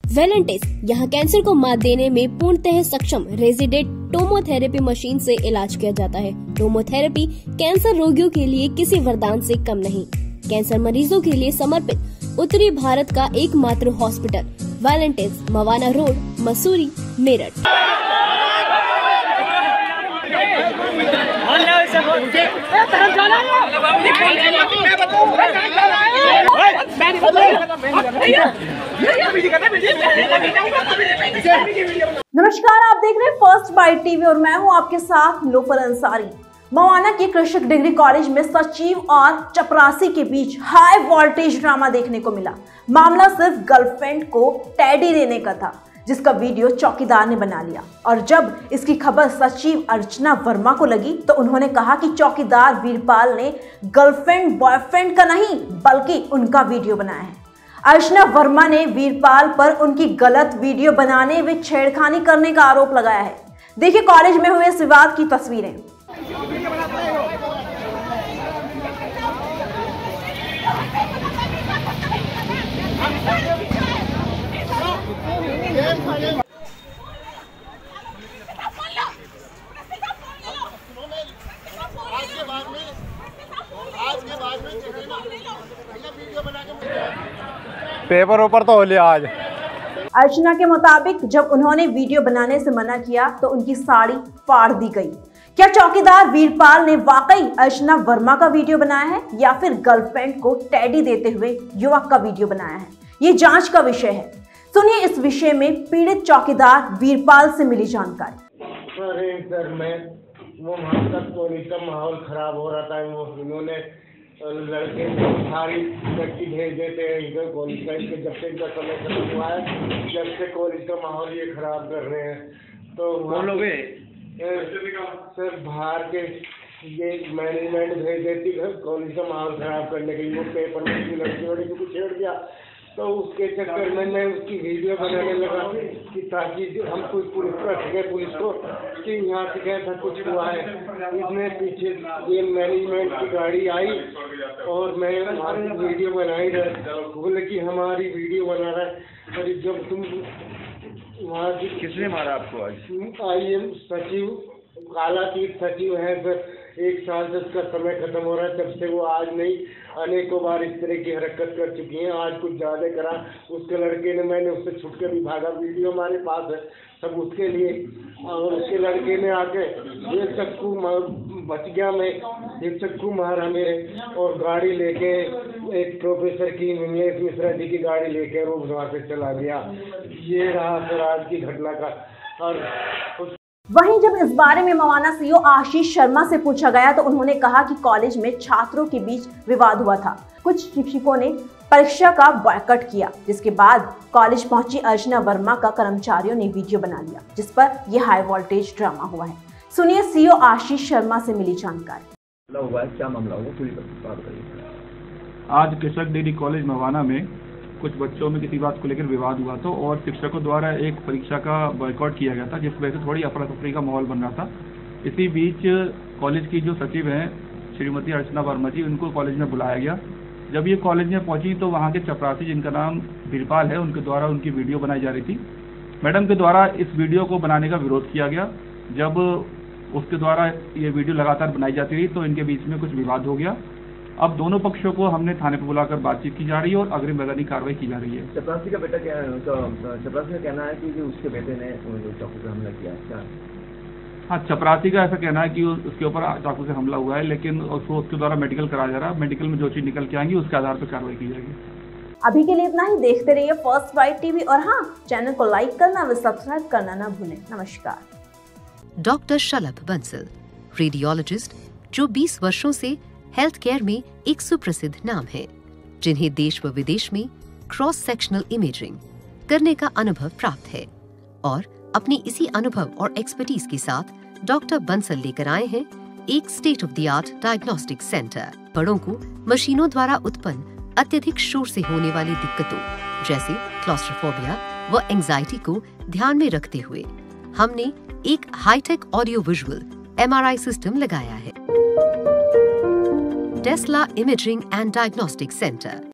Valentis यहाँ cancer को मात देने में पूर्णतः सक्षम रेजिडेंट टोमोथेरेपी मशीन से इलाज किया जाता है। टोमोथेरेपी कैंसर रोगियों के लिए किसी वरदान से कम नहीं। कैंसर मरीजों के लिए समर्पित उत्तरी भारत का एकमात्र hospital Valentis, Mawana road, Masuri, Meerut. नमस्कार, आप देख रहे हैं फर्स्ट बाइट टीवी और मैं हूं आपके साथ लोफर अंसारी। मवाना के कृषक डिग्री कॉलेज में सचिव और चपरासी के बीच हाई वोल्टेज ड्रामा देखने को मिला। मामला सिर्फ गर्लफ्रेंड को टेडी देने का था, जिसका वीडियो चौकीदार ने बना लिया और जब इसकी खबर सचिव अर्चना वर्मा को लगी तो उन्होंने कहा कि चौकीदार वीरपाल ने गर्लफ्रेंड बॉयफ्रेंड का नहीं बल्कि उनका वीडियो बनाया है। अर्चना वर्मा ने वीरपाल पर उनकी गलत वीडियो बनाने व छेड़खानी करने का आरोप लगाया है। देखिए कॉलेज में हुए इस विवाद की तस्वीरें। पेपर ऊपर तो हो लिया आज। अर्चना के मुताबिक जब उन्होंने वीडियो बनाने से मना किया तो उनकी साड़ी फाड़ दी गई। क्या चौकीदार वीरपाल ने वाकई अर्चना वर्मा का वीडियो बनाया है या फिर गर्लफ्रेंड को टेडी देते हुए युवक का वीडियो बनाया है? ये जांच का विषय है। सुनिए इस विषय में पीड़ित चौकीदार वीरपाल से मिली जानकारी। अरे सर, मैं वो वहाँ तक कॉलेज का माहौल खराब हो रहा था। वो इन्होंने लड़के सारी लड़की भेज देते हैं इधर कॉलेज का। इनके जब से इनका समय खत्म हुआ है, जब से कॉलेज का माहौल ये खराब कर रहे हैं। तो सर बाहर के ये मैनेजमेंट भेज देती है कॉलेज का माहौल खराब करने के लिए। वो पेपर में लड़की को छेड़ दिया तो उसके चक्कर में मैं उसकी वीडियो बनाने लगा कि ताकि हम कुछ पुलिस को सके, पुलिस को कि यहाँ से कैसा कुछ हुआ है। इसमें पीछे ये मैनेजमेंट की गाड़ी आई और मैं हमारी वीडियो बनाई रहा, बोले कि हमारी वीडियो बना रहा है। और जब तुम वहाँ किसने मारा आपको आज? IM सचिव, काला तीर्थ सचिव है सर। 1 साल से उसका समय खत्म हो रहा है, तब से वो आज नहीं अनेकों बार इस तरह की हरकत कर चुकी हैं। आज कुछ ज़्यादा करा उसके लड़के ने, मैंने उससे छुट के भी भागा, वीडियो हमारे पास है सब उसके लिए। और उसके लड़के ने आके ये चक्कू बच गया, मैं एक चक्कू मारा मेरे और गाड़ी लेके एक प्रोफेसर की नीलेश मिश्रा जी की गाड़ी लेके वो वहाँ से चला गया। ये रहा सर आज की घटना का। और वहीं जब इस बारे में मवाना CEO आशीष शर्मा से पूछा गया तो उन्होंने कहा कि कॉलेज में छात्रों के बीच विवाद हुआ था। कुछ शिक्षकों ने परीक्षा का बॉयकॉट किया, जिसके बाद कॉलेज पहुंची अर्चना वर्मा का कर्मचारियों ने वीडियो बना लिया, जिस पर यह हाई वोल्टेज ड्रामा हुआ है। सुनिए CEO आशीष शर्मा से मिली जानकारी। क्या मामला हुआ, पूरी बात बताइए। आज कृषक डिग्री कॉलेज मवाना में कुछ बच्चों में किसी बात को लेकर विवाद हुआ था और शिक्षकों द्वारा एक परीक्षा का बॉयकॉट किया गया था, जिस वजह से थोड़ी अफरा तफरी का माहौल बन रहा था। इसी बीच कॉलेज की जो सचिव हैं श्रीमती अर्चना वर्मा जी, उनको कॉलेज में बुलाया गया। जब ये कॉलेज में पहुंची तो वहाँ के चपरासी, जिनका नाम वीरपाल है, उनके द्वारा उनकी वीडियो बनाई जा रही थी। मैडम के द्वारा इस वीडियो को बनाने का विरोध किया गया। जब उसके द्वारा ये वीडियो लगातार बनाई जाती रही तो इनके बीच में कुछ विवाद हो गया। अब दोनों पक्षों को हमने थाने पर बुलाकर बातचीत की जा रही है और अग्रिम वैधानिक कार्रवाई की जा रही है। चपरासी का बेटा क्या है, चपरासी का कहना है कि उसके बेटे ने चाकू से हमला किया है। हाँ, चपरासी का ऐसा कहना है कि उसके ऊपर चाकू से हमला हुआ है, लेकिन उसके द्वारा मेडिकल कराया जा रहा है। मेडिकल में जो चीज निकल के आएंगी उसके आधार पर कार्रवाई की जाएगी। अभी के लिए इतना ही। देखते रहिए फर्स्ट बाइट टीवी और हाँ, चैनल को लाइक करना व सब्सक्राइब करना न भूलें। नमस्कार। डॉक्टर शलभ बंसल, रेडियोलॉजिस्ट जो 20 वर्षों से हेल्थ केयर में एक सुप्रसिद्ध नाम है, जिन्हें देश व विदेश में क्रॉस सेक्शनल इमेजिंग करने का अनुभव प्राप्त है और अपने इसी अनुभव और एक्सपर्टीज के साथ डॉक्टर बंसल लेकर आए हैं एक state of the art diagnostic centre. बड़ों को मशीनों द्वारा उत्पन्न अत्यधिक शोर से होने वाली दिक्कतों जैसे क्लॉस्ट्रोफोबिया व एंजाइटी को ध्यान में रखते हुए हमने एक hitech audio visual MRI system लगाया है। Tesla imaging and diagnostic centre.